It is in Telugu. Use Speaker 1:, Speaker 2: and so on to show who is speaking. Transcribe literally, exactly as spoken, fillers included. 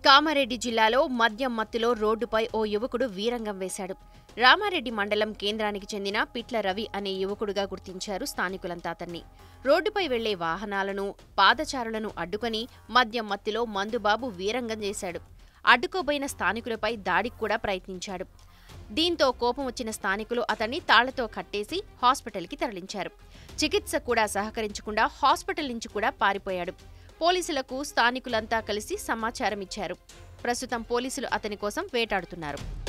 Speaker 1: కామారెడ్డి జిల్లాలో మద్యం మత్తులో రోడ్డుపై ఓ యువకుడు వీరంగం వేశాడు. రామారెడ్డి మండలం కేంద్రానికి చెందిన పిట్ల రవి అనే యువకుడుగా గుర్తించారు స్థానికులంతా అతన్ని. రోడ్డుపై వెళ్లే వాహనాలను, పాదచారులను అడ్డుకొని మద్యం మత్తులో మందుబాబు వీరంగం చేశాడు. అడ్డుకోబోయిన స్థానికులపై దాడికి కూడా ప్రయత్నించాడు. దీంతో కోపం వచ్చిన స్థానికులు అతన్ని తాళ్లతో కట్టేసి హాస్పిటల్కి తరలించారు. చికిత్స కూడా సహకరించకుండా హాస్పిటల్ నుంచి కూడా పారిపోయాడు. పోలీసులకు స్థానికులంతా కలిసి సమాచారం ఇచ్చారు. ప్రస్తుతం పోలీసులు అతని కోసం వేటాడుతున్నారు.